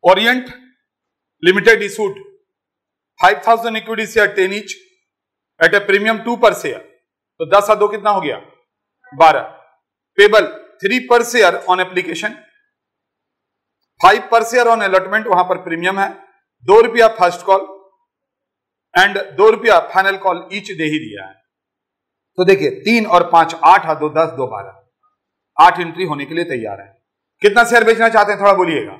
Orient Limited issued 5,000 equity share 10 each at a premium 2 per share. तो 10 और 2 कितना हो गया 12. Payable 3 per share on application, 5 per share on allotment, वहां पर प्रीमियम है, 2 रुपया फर्स्ट कॉल एंड 2 रुपया फाइनल कॉल ईच दे ही दिया है. तो देखिए 3 और 5 8 और 2 10 2 12, 8 एंट्री होने के लिए तैयार है. कितना शेयर बेचना चाहते हैं थोड़ा बोलिएगा.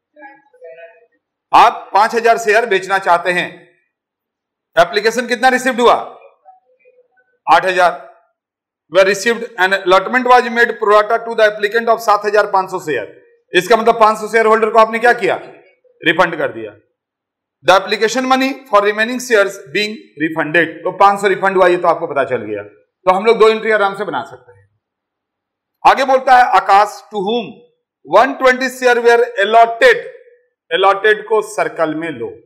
आप 5000 शेयर बेचना चाहते हैं. एप्लीकेशन कितना रिसीव्ड हुआ 8000. were received and allotment was made pro rata to the applicant of 7500 share. इसका मतलब 500 शेयर होल्डर को आपने क्या किया रिफंड कर दिया. The application money for remaining shares being refunded. तो 500 रिफंड हुआ, ये तो आपको पता चल गया. तो हम लोग 2 एंट्री आराम से बना सकते हैं. आगे बोलता है आकाश to whom 120 share were allotted. Allotted को सर्कल में लो.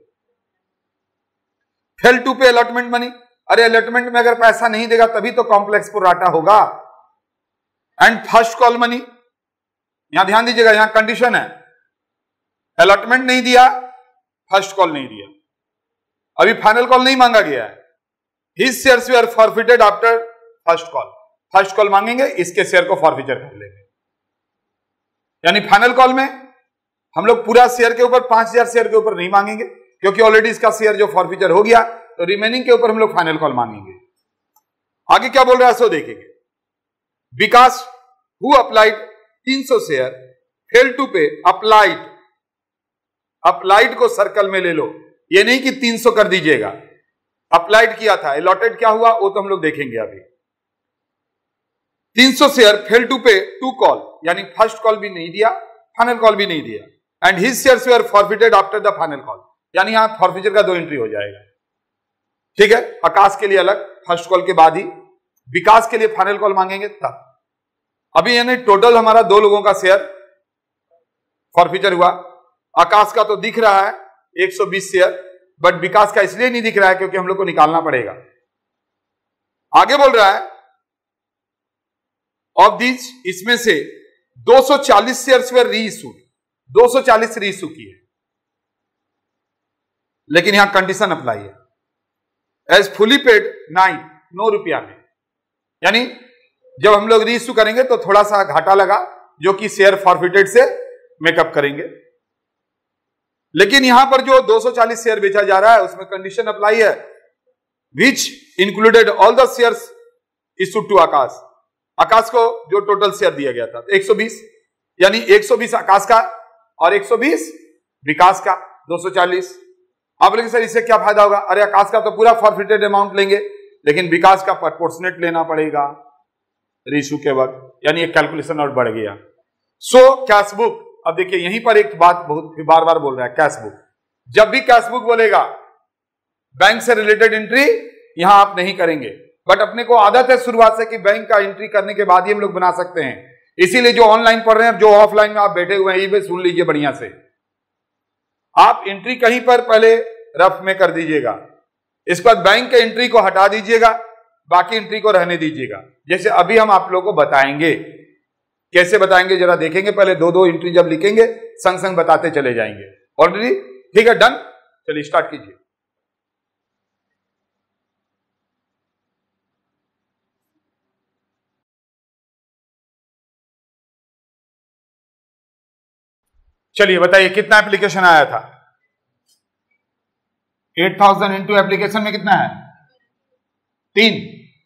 Fail to pay allotment money. अरे अलॉटमेंट में अगर पैसा नहीं देगा तभी तो कॉम्प्लेक्स प्रो राटा होगा. And first call money. यहां ध्यान दीजिएगा, यहां कंडीशन है अलॉटमेंट नहीं दिया, फर्स्ट कॉल नहीं दिया, अभी फाइनल कॉल नहीं मांगा गया है. His shares were forfeited after first call. First call मांगेंगे, इसके शेयर को फॉरफिचर कर लेंगे. यानी फाइनल कॉल में हम लोग पूरा शेयर के ऊपर 5000 शेयर के ऊपर नहीं मांगेंगे, क्योंकि ऑलरेडी इसका शेयर जो फॉरफिचर हो गया, तो रिमेनिंग के ऊपर हम लोग फाइनल कॉल मांगेंगे. आगे क्या बोल रहा है सो देखेंगे. Vikas who applied 300 share fail to pay. Applied, applied को सर्कल में ले लो. ये नहीं कि 300 कर दीजिएगा, अप्लाइड किया था. अलॉटेड क्या हुआ वो तो हम लोग देखेंगे अभी. 300 शेयर फेल टू पे 2 कॉल, यानी फर्स्ट कॉल भी नहीं दिया, फाइनल कॉल भी नहीं दिया. And his shares were forfeited after the final call. यानी यहां फॉरफिचर का 2 एंट्री हो जाएगा. ठीक है. आकाश के लिए अलग, फर्स्ट कॉल के बाद ही. विकास के लिए फाइनल कॉल मांगेंगे तब. अभी यानी टोटल हमारा 2 लोगों का शेयर फॉरफिचर हुआ. आकाश का तो दिख रहा है 120 शेयर, बट विकास का इसलिए नहीं दिख रहा है क्योंकि हम लोग को निकालना पड़ेगा. आगे बोल रहा है ऑफ दीज, इसमें से 240 शेयर्स वर रीइश्यूड. 240 रीइश्यू किए, लेकिन यहां कंडीशन अप्लाई है. एज फुली पेड 9 रुपया में. यानी जब हम लोग रीइश्यू करेंगे तो थोड़ा सा घाटा लगा, जो कि शेयर फॉरफिटेड से मेकअप करेंगे. लेकिन यहां पर जो 240 शेयर बेचा जा रहा है उसमें कंडीशन अप्लाई है, which included all the shares issued to Akash. Akash को जो टोटल शेयर दिया गया था 120, यानी 120 आकाश का और 120 विकास का, 240. आप बोलेंगे सर इससे क्या फायदा होगा. अरे आकाश का तो पूरा फॉरफिटेड अमाउंट लेंगे, लेकिन विकास का प्रोपोर्शनेट लेना पड़ेगा रीइश्यू के वक्त, यानी एक कैलकुलेशन और बढ़ गया. So cash book. अब देखिए यहीं पर एक बात बहुत बार बार बोल रहा है, कैश बुक. जब भी कैश बुक बोलेगा बैंक से रिलेटेड एंट्री यहां आप नहीं करेंगे, बट अपने को आदत है शुरुआत से कि बैंक का एंट्री करने के बाद ही हम लोग बना सकते हैं. इसीलिए जो ऑनलाइन पढ़ रहे हैं, जो ऑफलाइन में आप बैठे हुए हैं, ये सुन लीजिए बढ़िया से. आप एंट्री कहीं पर पहले रफ में कर दीजिएगा, इसके बाद बैंक के एंट्री को हटा दीजिएगा, बाकी एंट्री को रहने दीजिएगा. जैसे अभी हम आप लोगों को बताएंगे. कैसे बताएंगे जरा देखेंगे. पहले 2 एंट्री जब लिखेंगे संग संग बताते चले जाएंगे. ऑलरेडी ठीक है, डन. चलिए स्टार्ट कीजिए. चलिए बताइए कितना एप्लीकेशन आया था. 8000 इंटू एप्लीकेशन में कितना है 3.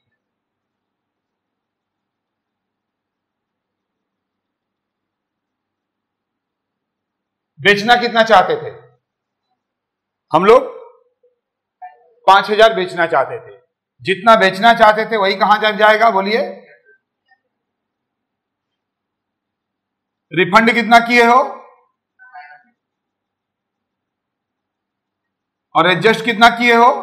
बेचना कितना चाहते थे हम लोग 5000 बेचना चाहते थे. जितना बेचना चाहते थे वही कहां जब जाएगा बोलिए. रिफंड कितना किए हो और एडजस्ट कितना किए हो.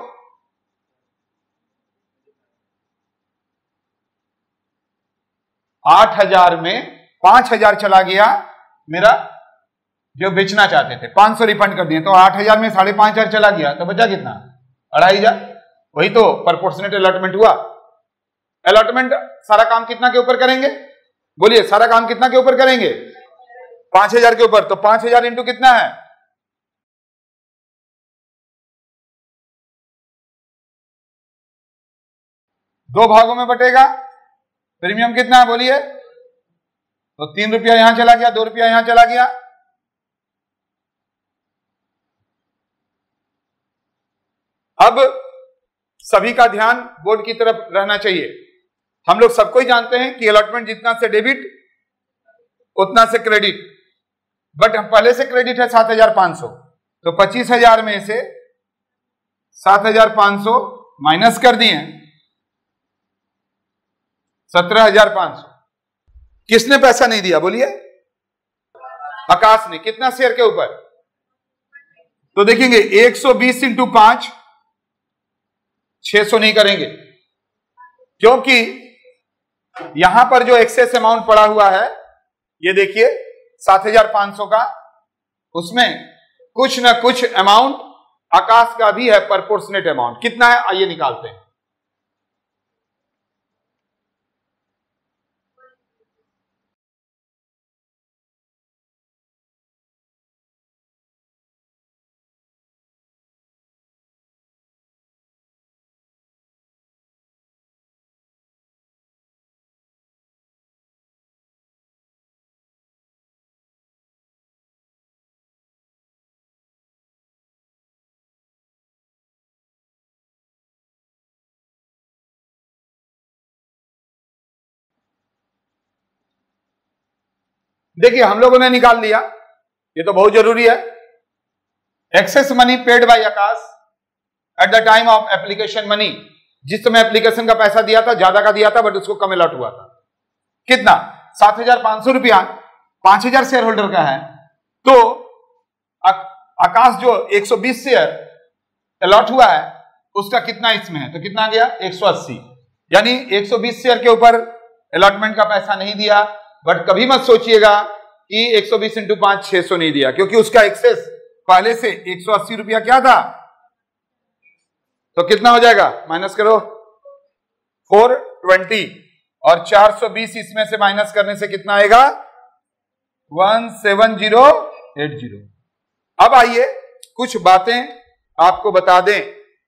$8000 में 5000 चला गया मेरा, जो बेचना चाहते थे. 500 रिफंड कर दिए, तो 8000 में 5500 चला गया, तो बचा कितना 2500. वही तो प्रोपोर्शनेट अलॉटमेंट हुआ. अलॉटमेंट सारा काम कितना के ऊपर करेंगे बोलिए. सारा काम कितना के ऊपर करेंगे 5000 के ऊपर. तो 5000 इंटू कितना है 2 भागों में बटेगा। प्रीमियम कितना है बोलिए? तो 3 रुपया यहां चला गया, 2 रुपया यहां चला गया। अब सभी का ध्यान बोर्ड की तरफ रहना चाहिए। हम लोग सबको ही जानते हैं कि अलॉटमेंट जितना से डेबिट उतना से क्रेडिट, बट हम पहले से क्रेडिट है 7,500, तो 25,000 में से 7,500 माइनस कर दिए 17,500। किसने पैसा नहीं दिया बोलिए? आकाश ने। कितना शेयर के ऊपर? तो देखेंगे 120 इंटू 5, 600 नहीं करेंगे, क्योंकि यहां पर जो एक्सेस अमाउंट पड़ा हुआ है ये देखिए 7,500 का, उसमें कुछ ना कुछ अमाउंट आकाश का भी है, प्रोपोर्शनेट अमाउंट। कितना है आइए निकालते हैं। देखिए हम लोगों ने निकाल लिया, ये तो बहुत जरूरी है। Excess money paid by Akash at the time of application money, जिस समय एप्लीकेशन का पैसा दिया था ज्यादा का दिया था बट उसको कम अलॉट हुआ था। कितना? 7,500 रुपया। 5,000 शेयर होल्डर का है, तो आकाश जो 120 शेयर अलॉट हुआ है उसका कितना इसमें है, तो कितना गया? 180। यानी 120 शेयर के ऊपर अलॉटमेंट का पैसा नहीं दिया, बट कभी मत सोचिएगा कि 120 इंटू 5 600 नहीं दिया, क्योंकि उसका एक्सेस पहले से 180 रुपया क्या था। तो कितना हो जाएगा? माइनस करो 420, और 420 इसमें से माइनस करने से कितना आएगा? 17080। अब आइए कुछ बातें आपको बता दें।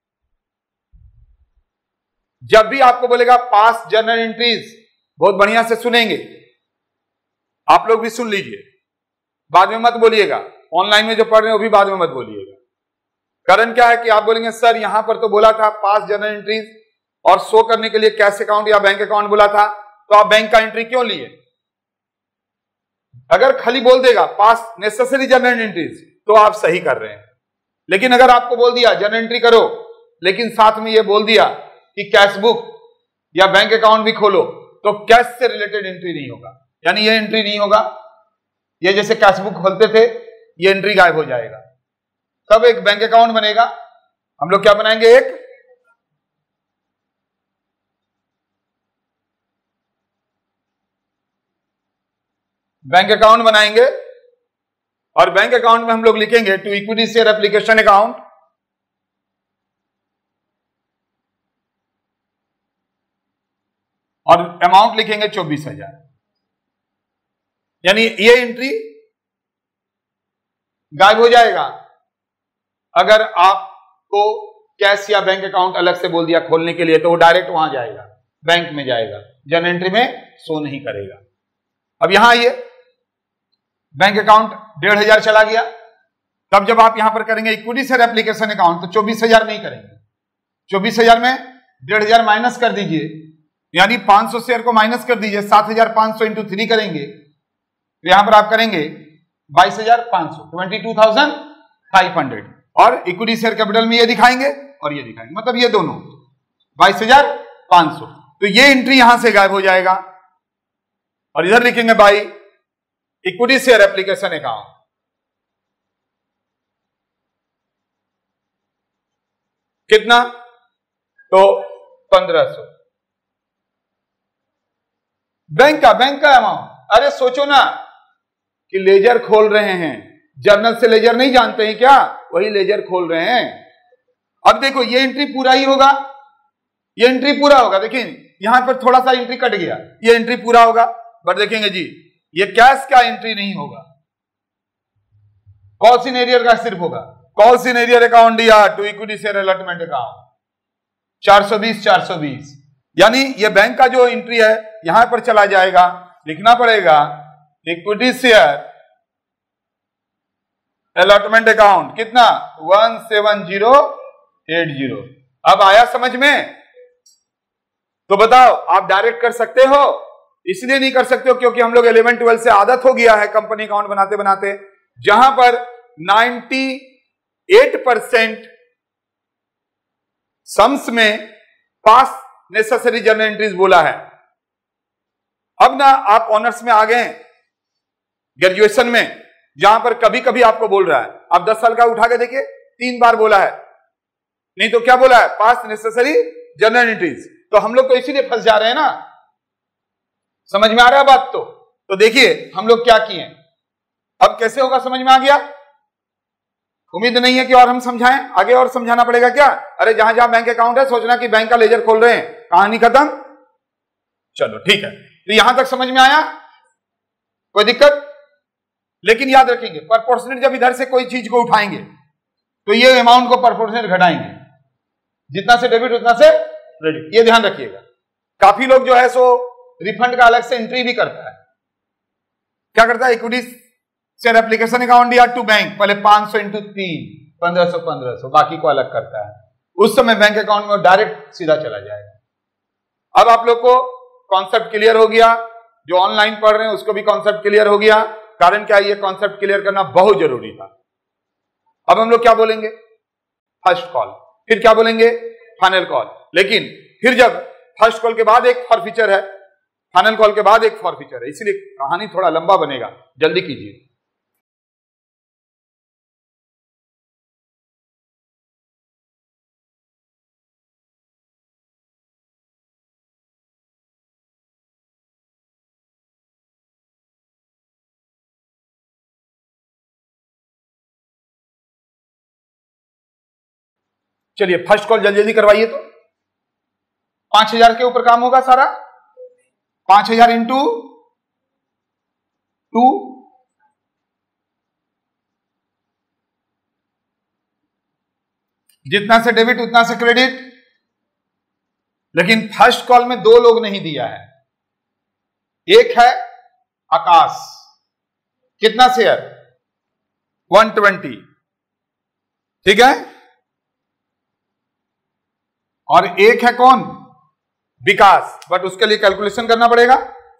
जब भी आपको बोलेगा पास जर्नल एंट्रीज, बहुत बढ़िया से सुनेंगे, आप लोग भी सुन लीजिए, बाद में मत बोलिएगा। ऑनलाइन में जो पढ़ रहे हैं वो भी बाद में मत बोलिएगा। कारण क्या है कि आप बोलेंगे सर यहां पर तो बोला था पास जर्नल एंट्रीज और शो करने के लिए कैश अकाउंट या बैंक अकाउंट बोला था, तो आप बैंक का एंट्री क्यों लिए? अगर खाली बोल देगा पास नेसेसरी जर्नल एंट्रीज तो आप सही कर रहे हैं, लेकिन अगर आपको बोल दिया जर्नल एंट्री करो लेकिन साथ में ये बोल दिया कि कैश बुक या बैंक अकाउंट भी खोलो, तो कैश से रिलेटेड एंट्री नहीं होगा, यानी ये एंट्री नहीं होगा। ये जैसे कैश बुक खोलते थे ये एंट्री गायब हो जाएगा, तब एक बैंक अकाउंट बनेगा। हम लोग क्या बनाएंगे? एक बैंक अकाउंट बनाएंगे, और बैंक अकाउंट में हम लोग लिखेंगे to equity share application account, और अमाउंट लिखेंगे 24,000। यानी ये एंट्री गायब हो जाएगा अगर आपको कैश या बैंक अकाउंट अलग से बोल दिया खोलने के लिए, तो वो डायरेक्ट वहां जाएगा, बैंक में जाएगा, जर्नल एंट्री में शो नहीं करेगा। अब यहां आइए, बैंक अकाउंट 1,500 चला गया, तब जब आप यहां पर करेंगे इक्विटी शेयर एप्लीकेशन अकाउंट तो 24,000 नहीं करेंगे। 24,000 में 1,500 माइनस कर दीजिए, यानी 500 शेयर को माइनस कर दीजिए, 7,500 इंटू 3 करेंगे, तो यहां पर आप करेंगे 22,500, 22,500, और इक्विटी शेयर कैपिटल में ये दिखाएंगे और ये दिखाएंगे, मतलब ये दोनों 22,500। तो ये एंट्री यहां से गायब हो जाएगा, और इधर लिखेंगे by equity share application account. कितना? तो 1,500। बैंक का अमाउंट। अरे सोचो ना कि लेजर खोल रहे हैं, जर्नल से लेजर नहीं जानते हैं क्या? वही लेजर खोल रहे हैं। अब देखो ये एंट्री पूरा ही होगा, ये एंट्री पूरा होगा। देखिए यहां पर थोड़ा सा एंट्री कट गया, ये एंट्री पूरा होगा, बट देखेंगे जी ये कैश का एंट्री नहीं होगा, कॉल सिनेरियर का सिर्फ होगा। कॉल सिनेरियर अकाउंट दिया to equity share allotment account 420 420, यानी ये बैंक का जो एंट्री है यहां पर चला जाएगा, लिखना पड़ेगा इक्विटी शेयर अलॉटमेंट अकाउंट कितना 17080। अब आया समझ में? तो बताओ आप डायरेक्ट कर सकते हो? इसलिए नहीं कर सकते हो क्योंकि हम लोग 11-12 से आदत हो गया है कंपनी अकाउंट बनाते बनाते, जहां पर 98% सम्स में पास नेसेसरी जर्नल एंट्रीज बोला है। अब ना आप ऑनर्स में आ गए, ग्रेजुएशन में, जहां पर कभी कभी आपको बोल रहा है, आप 10 साल का उठा के देखिए 3 बार बोला है, नहीं तो क्या बोला है, पास नेसेसरी जर्नल एंट्रीज। तो हम लोग तो इसीलिए फंस जा रहे हैं ना। समझ में आ रहा है बात? तो देखिए हम लोग क्या किए, अब कैसे होगा समझ में आ गया? उम्मीद नहीं है कि और हम समझाएं, आगे और समझाना पड़ेगा क्या? अरे जहां जहां बैंक अकाउंट है सोचना कि बैंक का लेजर खोल रहे हैं, कहानी खत्म। चलो ठीक है, तो यहां तक समझ में आया, कोई दिक्कत? लेकिन याद रखेंगे प्रोपोर्शनेट जब इधर से कोई चीज को उठाएंगे तो ये अमाउंट को प्रोपोर्शनेट घटाएंगे, जितना से डेबिट उतना से क्रेडिट, ये ध्यान रखिएगा। काफी लोग जो है सो रिफंड का अलग से एंट्री भी करता है। क्या करता है, इक्विटी शेयर एप्लीकेशन अकाउंट दिया टू बैंक, पहले 500 इंटू 3 1500 बाकी को अलग करता है, उस समय बैंक अकाउंट में डायरेक्ट सीधा चला जाएगा। अब आप लोग को कॉन्सेप्ट क्लियर हो गया, जो ऑनलाइन पढ़ रहे हैं उसको भी कॉन्सेप्ट क्लियर हो गया। कारण क्या, ये कॉन्सेप्ट क्लियर करना बहुत जरूरी था। अब हम लोग क्या बोलेंगे, फर्स्ट कॉल, फिर क्या बोलेंगे, फाइनल कॉल। लेकिन फिर जब फर्स्ट कॉल के बाद एक फॉर फीचर है, फाइनल कॉल के बाद एक फॉर फीचर है, इसलिए कहानी थोड़ा लंबा बनेगा, जल्दी कीजिए। चलिए फर्स्ट कॉल जल्दी जल्दी करवाइए। तो 5000 के ऊपर काम होगा सारा, 5000 इंटू 2, जितना से डेबिट उतना से क्रेडिट। लेकिन फर्स्ट कॉल में 2 लोग नहीं दिया है, एक है आकाश, कितना शेयर 120, ठीक है, और एक है कौन, विकास, बट उसके लिए कैलकुलेशन करना पड़ेगा।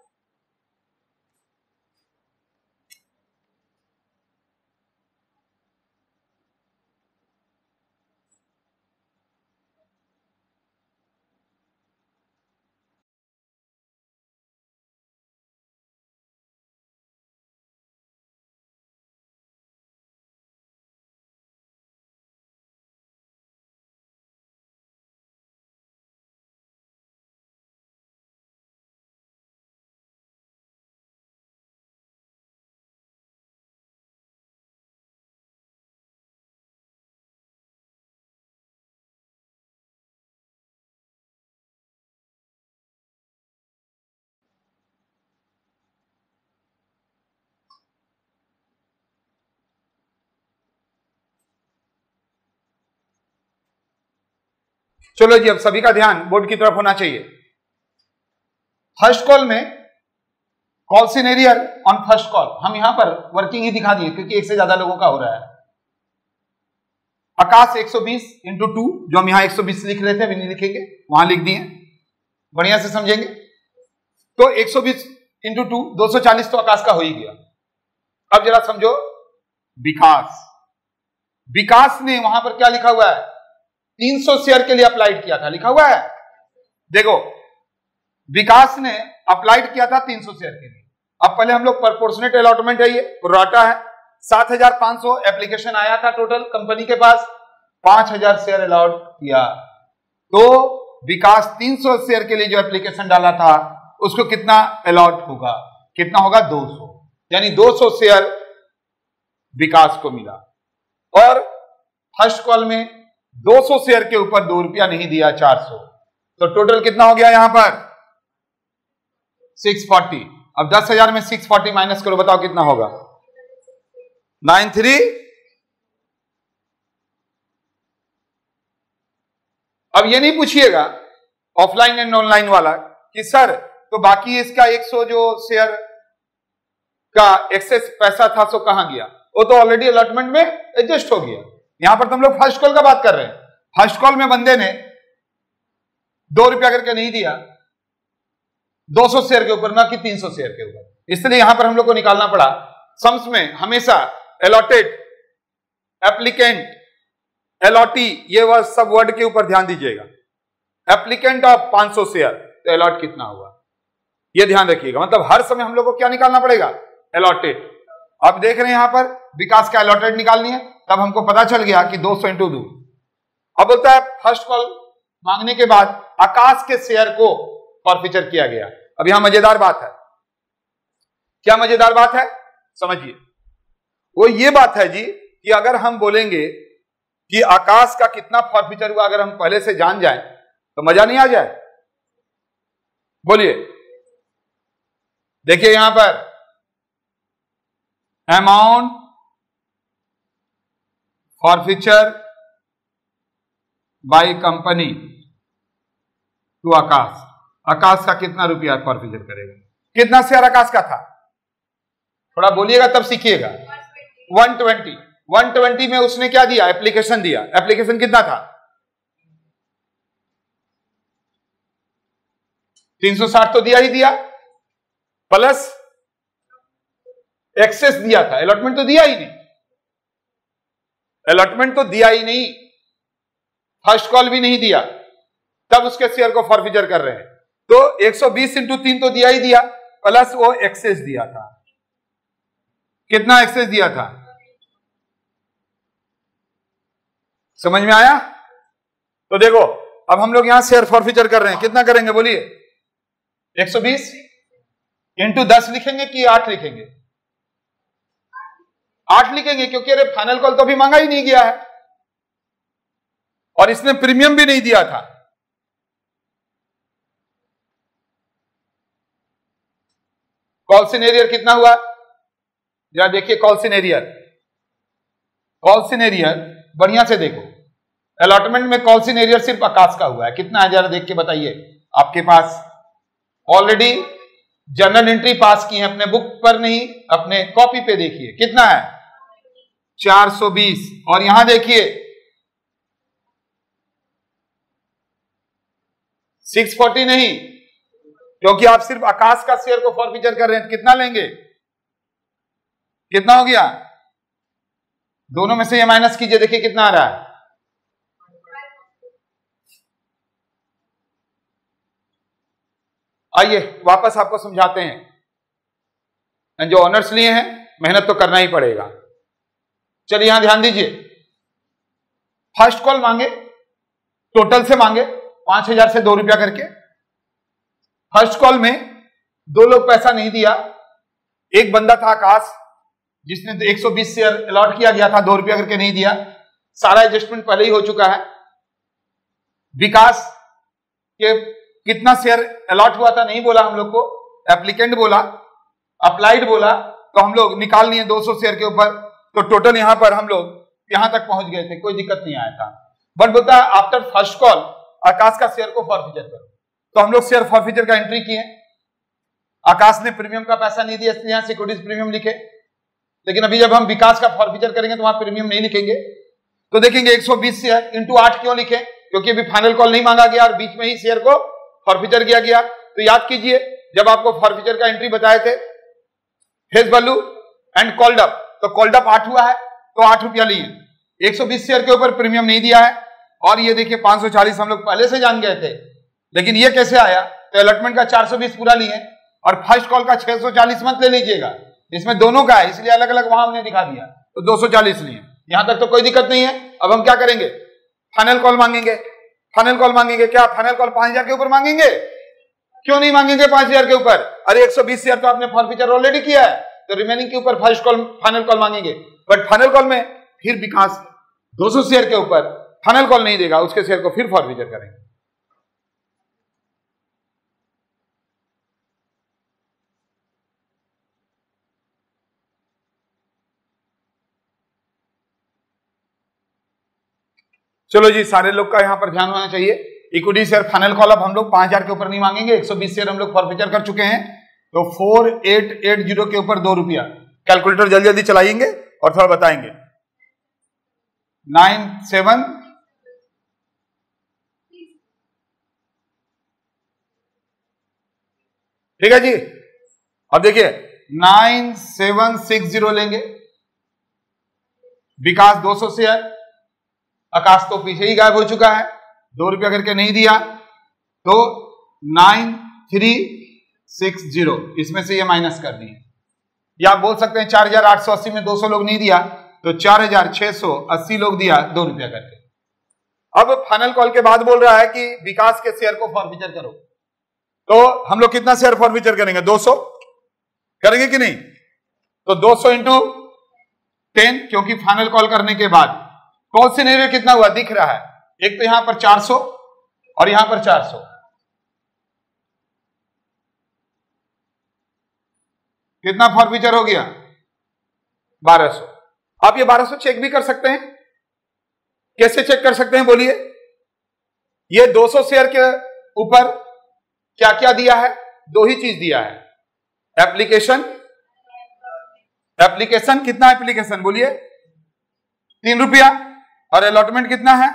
चलो जी, अब सभी का ध्यान बोर्ड की तरफ होना चाहिए। फर्स्ट कॉल में call in arrear on first call, हम यहां पर वर्किंग ही दिखा दिए क्योंकि एक से ज्यादा लोगों का हो रहा है। आकाश 120 इंटू 2, जो हम यहां 120 लिख रहे थे अभी नहीं लिखेंगे, वहां लिख दिए, बढ़िया से समझेंगे। तो 120 इंटू 2 240 तो आकाश का हो ही गया। अब जरा समझो विकास, विकास ने वहां पर क्या लिखा हुआ है, 300 शेयर के लिए अप्लाइड किया था, लिखा हुआ है, देखो विकास ने अप्लाइड किया था 300 शेयर के लिए। अब पहले हम लोग प्रोपोर्शनेट अलॉटमेंट है, ये प्रोराटा है, 7500 एप्लीकेशन आया था टोटल कंपनी के पास, 5000 शेयर अलॉट किया। तो विकास 300 शेयर के लिए जो एप्लीकेशन डाला था उसको कितना अलॉट होगा, कितना होगा 200, यानी 200 शेयर विकास को मिला। और फर्स्ट कॉल में 200 शेयर के ऊपर 2 रुपया नहीं दिया, 400, तो टोटल कितना हो गया यहां पर 640। अब 10,000 में 640 माइनस करो, बताओ कितना होगा 93। अब ये नहीं पूछिएगा ऑफलाइन एंड ऑनलाइन वाला कि सर तो बाकी इसका 100 जो शेयर का एक्सेस पैसा था सो कहां गया, वो तो ऑलरेडी अलॉटमेंट में एडजस्ट हो गया। यहां पर तो हम लोग फर्स्ट कॉल का बात कर रहे हैं। फर्स्ट कॉल में बंदे ने 2 रुपया करके नहीं दिया 200 शेयर के ऊपर, ना कि 300 शेयर के ऊपर, इसलिए यहां पर हम लोग को निकालना पड़ा। सम्स में हमेशा अलॉटेड, एप्लीकेंट, अलॉटी, ये वह सब वर्ड के ऊपर ध्यान दीजिएगा। एप्लीकेंट ऑफ 500 शेयर, तो अलॉट कितना हुआ ये ध्यान रखिएगा। मतलब हर समय हम लोग को क्या निकालना पड़ेगा, अलॉटेड। अब देख रहे हैं यहां पर विकास का अलॉटेड निकालनी है, तब हमको पता चल गया कि 200 इंटू 2। अब बोलता है फर्स्ट कॉल मांगने के बाद आकाश के शेयर को फॉरफीचर किया गया। अब यहां मजेदार बात है, क्या मजेदार बात है समझिए। वो ये बात है जी कि अगर हम बोलेंगे कि आकाश का कितना फॉरफीचर हुआ, अगर हम पहले से जान जाए तो मजा नहीं आ जाए। बोलिए, देखिए यहां पर amount forfeiture by company to Akash. Akash का कितना रुपया फॉरफीचर करेगा, कितना शेयर आकाश का था, थोड़ा बोलिएगा तब सीखिएगा। 120। 120 में उसने क्या दिया, एप्लीकेशन दिया। एप्लीकेशन कितना था, 360 तो दिया ही दिया, प्लस एक्सेस दिया था। अलॉटमेंट तो दिया ही नहीं, अलॉटमेंट तो दिया ही नहीं, फर्स्ट कॉल भी नहीं दिया, तब उसके शेयर को फॉरफीचर कर रहे हैं। तो 120 इंटू 3 तो दिया ही दिया, प्लस वो एक्सेस दिया था। कितना एक्सेस दिया था, समझ में आया। तो देखो अब हम लोग यहां शेयर फॉरफीचर कर रहे हैं, कितना करेंगे बोलिए, 120 इंटू 10 लिखेंगे कि 8 लिखेंगे, 8 लिखेंगे, क्योंकि अरे फाइनल कॉल तो अभी मांगा ही नहीं गया है और इसने प्रीमियम भी नहीं दिया था। कॉल सिनेरियर कितना हुआ, जरा देखिए कॉल सिनेरियर। कॉल सिनेरियर बढ़िया से देखो, अलॉटमेंट में कॉल सिनेरियर सिर्फ आकाश का हुआ है, कितना है जरा देख के बताइए। आपके पास ऑलरेडी जर्नल एंट्री पास की है, अपने बुक पर नहीं अपने कॉपी पे देखिए कितना है, 420। और यहां देखिए 640 नहीं, क्योंकि आप सिर्फ आकाश का शेयर को फॉरफीचर कर रहे हैं। कितना लेंगे, कितना हो गया, दोनों में से ये माइनस कीजिए, देखिए कितना आ रहा है। आइए वापस आपको समझाते हैं। जो ऑनर्स लिए हैं मेहनत तो करना ही पड़ेगा। चलिए यहां ध्यान दीजिए, फर्स्ट कॉल मांगे, टोटल से मांगे 5000 से 2 रुपया करके। फर्स्ट कॉल में 2 लोग पैसा नहीं दिया, एक बंदा था आकाश जिसने 120 शेयर अलॉट किया गया था, 2 रुपया करके नहीं दिया, सारा एडजस्टमेंट पहले ही हो चुका है। विकास के कितना शेयर अलॉट हुआ था नहीं बोला हम लोग को, एप्लीकेंट बोला, अप्लाइड बोला, तो हम लोग निकाल लिए 200 शेयर के ऊपर, तो टोटल यहां पर हम लोग यहां तक पहुंच गए थे, कोई दिक्कत नहीं आया था। बट बोलता है आफ्टर फर्स्ट कॉल आकाश का शेयर को फॉरफीचर करो, तो हम लोग शेयर फॉरफीचर का एंट्री किए। आकाश ने प्रीमियम का पैसा नहीं दिया, इसलिए यहां सिक्योरिटीज प्रीमियम लिखे, लेकिन अभी जब हम विकास का फॉरफीचर करेंगे तो वहां प्रीमियम नहीं लिखेंगे। तो देखेंगे 120 शेयर इंटू 8 क्यों लिखे, क्योंकि अभी फाइनल कॉल नहीं मांगा गया और बीच में ही शेयर को फॉरफीचर किया गया। तो याद कीजिए जब आपको फॉरफीचर का एंट्री बताए थे, face value and called up, तो कॉल्ड अप 8 हुआ है तो 8 रुपया लिए, 120 शेयर के ऊपर प्रीमियम नहीं दिया है। और ये देखिए 540 हम लोग पहले से जान गए थे, लेकिन ये कैसे आया, तो अलॉटमेंट का 420 पूरा लिए और फर्स्ट कॉल का 640 मत ले लीजिएगा, इसमें दोनों का है, इसलिए अलग अलग वहां हमने दिखा दिया, तो 240 लिए। यहां तक तो कोई दिक्कत नहीं है। अब हम क्या करेंगे, फाइनल कॉल मांगेंगे। फाइनल कॉल मांगेंगे, क्या फाइनल कॉल 5000 के ऊपर मांगेंगे, क्यों नहीं मांगेंगे 5000 के ऊपर, अरे 120 शेयर तो आपने फॉरफीचर ऑलरेडी किया है, तो रिमेनिंग के ऊपर फर्स्ट कॉल फाइनल कॉल मांगेंगे। बट फाइनल कॉल में फिर विकास 200 शेयर के ऊपर फाइनल कॉल नहीं देगा, उसके शेयर को फिर फॉरफीचर करेंगे। चलो जी, सारे लोग का यहां पर ध्यान होना चाहिए। इक्विटी शेयर फाइनल कॉल अब हम लोग 5000 के ऊपर नहीं मांगेंगे, 120 शेयर हम लोग फॉरफीचर कर चुके हैं, तो 4880 के ऊपर 2 रुपया। कैलकुलेटर जल्दी जल्दी चलाएंगे और थोड़ा बताएंगे। 97 ठीक है जी। अब देखिए 9760 लेंगे, विकास 200 शेयर, आकाश तो पीछे ही गायब हो चुका है, 2 रुपया करके नहीं दिया, तो 9360 इसमें से ये माइनस कर दिए, या आप बोल सकते हैं 4880 में 200 लोग नहीं दिया तो 4680 लोग दिया 2 रुपया करके। अब फाइनल कॉल के बाद बोल रहा है कि विकास के शेयर को फॉरफीचर करो, तो हम लोग कितना शेयर फॉरफीचर करेंगे? 200 करेंगे कि नहीं? तो 200 इंटू 10, क्योंकि फाइनल कॉल करने के बाद कॉल सिनेरियो कितना हुआ दिख रहा है, एक तो यहां पर 400 और यहां पर 400, कितना फॉरफीचर हो गया? 1200। आप ये 1200 चेक भी कर सकते हैं। कैसे चेक कर सकते हैं बोलिए? ये 200 शेयर के ऊपर क्या क्या दिया है? 2 ही चीज दिया है, एप्लीकेशन, एप्लीकेशन कितना एप्लीकेशन बोलिए? 3 रुपया, और अलॉटमेंट कितना है?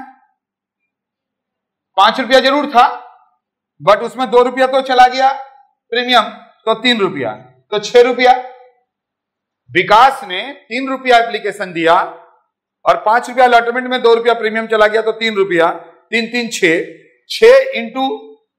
5 रुपया जरूर था, बट उसमें 2 रुपया तो चला गया प्रीमियम, तो 3 रुपया, तो 6 रुपया। विकास ने 3 रुपया एप्लीकेशन दिया और 5 रुपया अलॉटमेंट में 2 रुपया प्रीमियम चला गया, तो 3 रुपया, 3 3 6 इंटू,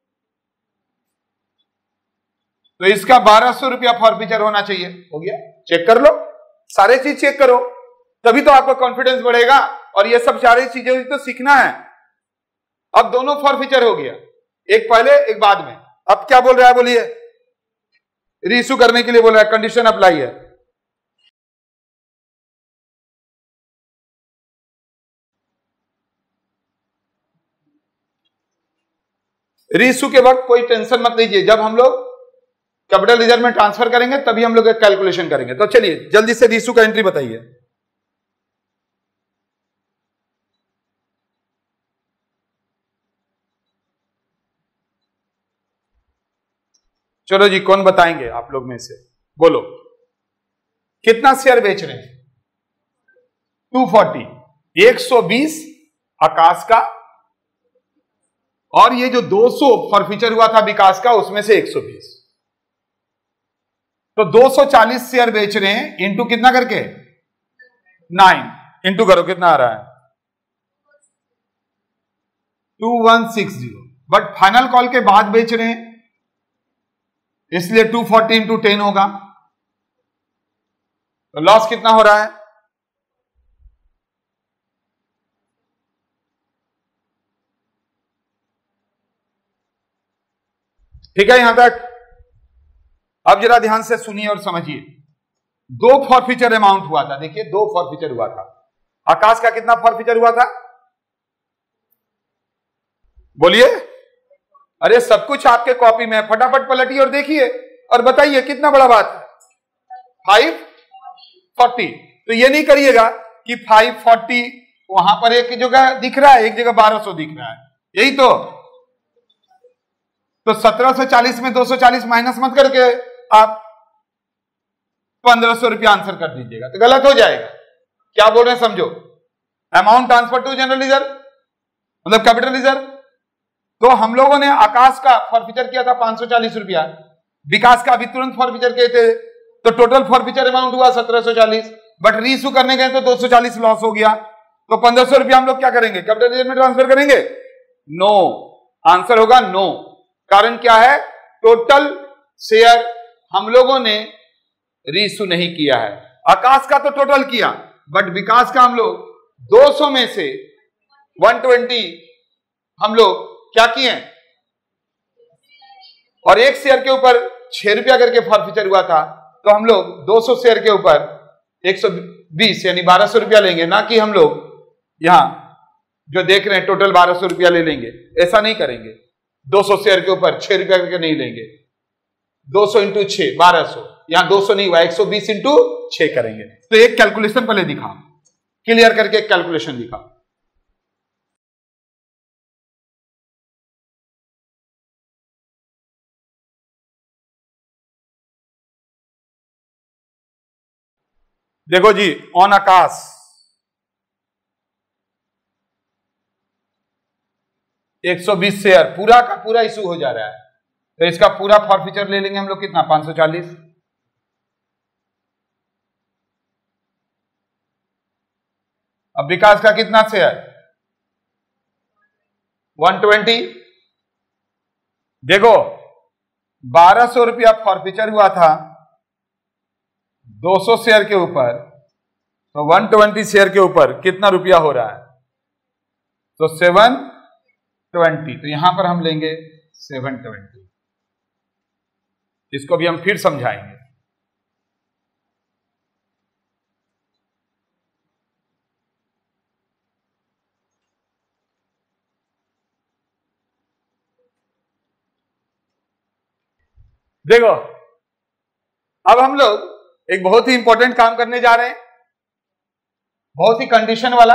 तो इसका 1200 रुपया फॉरफीचर होना चाहिए। हो गया, चेक कर लो, सारे चीज चेक करो, तभी तो आपका कॉन्फिडेंस बढ़ेगा, और ये सब सारी चीजें तो सीखना है। अब दोनों फॉरफीचर हो गया, एक पहले एक बाद में। अब क्या बोल रहा है बोलिए? रीइश्यू करने के लिए बोल रहा है, कंडीशन अप्लाई है। रीइश्यू के वक्त कोई टेंशन मत लीजिए, जब हम लोग कैपिटल रिजर्व में ट्रांसफर करेंगे तभी हम लोग एक कैलकुलेशन करेंगे। तो चलिए जल्दी से रीइश्यू का एंट्री बताइए। चलो जी, कौन बताएंगे आप लोग में से? बोलो, कितना शेयर बेच रहे हैं? 240, 120 आकाश का, और ये जो 200 फॉरफीचर हुआ था विकास का, उसमें से 120, तो 240 शेयर बेच रहे हैं। इंटू कितना करके? 9 इंटू करो, कितना आ रहा है? 2160। बट फाइनल कॉल के बाद बेच रहे हैं, इसलिए 240 इंटू 10 होगा, तो लॉस कितना हो रहा है? ठीक है यहां तक। अब जरा ध्यान से सुनिए और समझिए। 2 फॉरफीचर अमाउंट हुआ था, देखिए 2 फॉरफीचर हुआ था। आकाश का कितना फॉरफीचर हुआ था बोलिए? अरे सब कुछ आपके कॉपी में, फटाफट पलटिए और देखिए और बताइए कितना बड़ा बात है। 540। तो ये नहीं करिएगा कि 540 वहां पर एक जगह दिख रहा है, एक जगह 1200 दिख रहा है, यही तो 1740 में 240 माइनस मत करके आप 1500 रुपया आंसर कर दीजिएगा, तो गलत हो जाएगा। क्या बोल रहे हैं समझो? Amount transfer to general reserve मतलब कैपिटल रिजर्व। तो हम लोगों ने आकाश का फॉरफीचर किया था 540 रुपया, विकास का अभी तुरंत फॉरफीचर किए थे, तो टोटल फॉरफीचर अमाउंट हुआ 1740, बट रीइश्यू करने गए तो 240 लॉस हो गया, तो 1500 रुपया हम लोग क्या करेंगे? कैपिटल रिजर्व में ट्रांसफर करेंगे? नो, आंसर होगा नो। कारण क्या है? टोटल शेयर हम लोगों ने रीइश्यू नहीं किया है। आकाश का तो टोटल किया, बट विकास का हम लोग 200 में से 120 हम लोग क्या किए, और एक शेयर के ऊपर 6 रुपया करके फॉरफीचर हुआ था, तो हम लोग 200 शेयर के ऊपर 120 यानी 1200 रुपया लेंगे, ना कि हम लोग यहां जो देख रहे हैं टोटल 1200 रुपया ले लेंगे। ऐसा नहीं करेंगे, 200 शेयर के ऊपर 6 रुपया करके नहीं लेंगे। 200 इंटू 6 1200, यहां 200 नहीं हुआ, 120 इंटू 6 करेंगे। तो एक कैलकुलेशन पहले दिखा, क्लियर करके एक कैलकुलेशन दिखा। देखो जी, ऑन आकाश 120 शेयर पूरा का पूरा इशू हो जा रहा है, तो इसका पूरा फॉरफीचर ले लेंगे हम लोग, कितना 540। अब विकास का कितना शेयर 120। देखो 1200 रुपया फॉरफीचर हुआ था 200 शेयर के ऊपर, तो 120 शेयर के ऊपर कितना रुपया हो रहा है, तो 720। तो यहां पर हम लेंगे 720, इसको भी हम फिर समझाएंगे। देखो अब हम लोग एक बहुत ही इंपॉर्टेंट काम करने जा रहे हैं, बहुत ही कंडीशन वाला।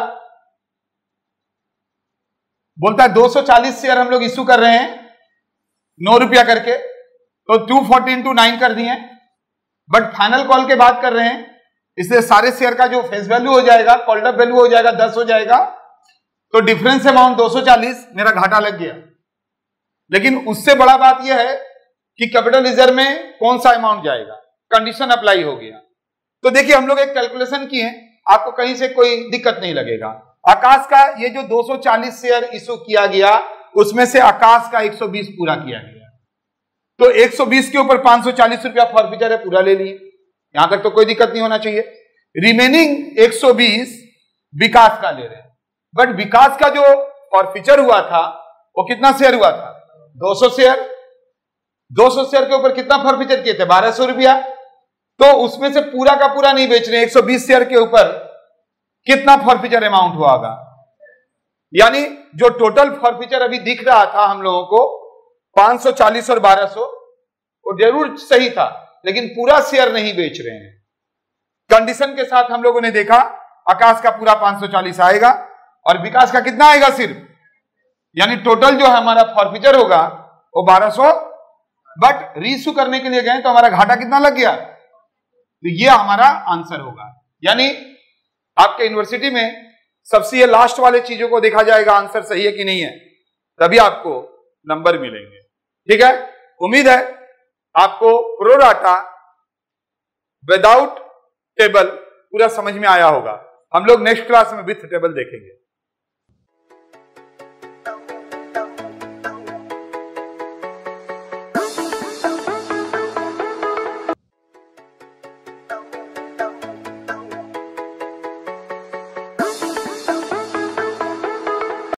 बोलता है 240 शेयर हम लोग इशू कर रहे हैं 9 रुपया करके, तो 240 into 9 कर दिए, बट फाइनल कॉल के बाद कर रहे हैं, इसलिए सारे शेयर का जो फेस वैल्यू हो जाएगा, कॉल्ड अप वैल्यू हो जाएगा 10 हो जाएगा, तो डिफरेंस अमाउंट 240, मेरा घाटा लग गया। लेकिन उससे बड़ा बात यह है कि कैपिटल रिजर्व में कौन सा अमाउंट जाएगा, कंडीशन अप्लाई हो गया। तो देखिए हम लोग एक कैलकुलेशन किए, आपको कहीं से कोई दिक्कत नहीं लगेगा। आकाश का ये जो 240 शेयर इशू किया गया, उसमें से आकाश का 120 पूरा किया गया, तो 120 के ऊपर 540 रुपया फॉरफीचर है, पूरा ले लिए, यहां तक तो कोई दिक्कत नहीं होना चाहिए। रिमेनिंग 120 विकास का ले रहे हैं, बट विकास का जो फॉरफीचर हुआ था वो कितना शेयर हुआ था, 200 शेयर। 200 शेयर के ऊपर कितना फॉरफीचर किए थे, 1200 रुपया, तो उसमें से पूरा का पूरा नहीं बेच रहे। 120 शेयर के ऊपर कितना फॉरफीचर अमाउंट हुआ होगा, यानी जो टोटल फॉरफीचर अभी दिख रहा था हम लोगों को 540 और 1200, वो जरूर सही था, लेकिन पूरा शेयर नहीं बेच रहे हैं। कंडीशन के साथ हम लोगों ने देखा आकाश का पूरा 540 आएगा और विकास का कितना आएगा सिर्फ, यानी टोटल जो हमारा फॉरफीचर होगा वो 1200, बट रीइशू करने के लिए गए तो हमारा घाटा कितना लग गया, तो ये हमारा आंसर होगा। यानी आपके यूनिवर्सिटी में सबसे ये लास्ट वाले चीजों को देखा जाएगा आंसर सही है कि नहीं है, तभी आपको नंबर मिलेंगे। ठीक है, उम्मीद है आपको प्रो डाटा विदाउट टेबल पूरा समझ में आया होगा। हम लोग नेक्स्ट क्लास में विथ टेबल देखेंगे।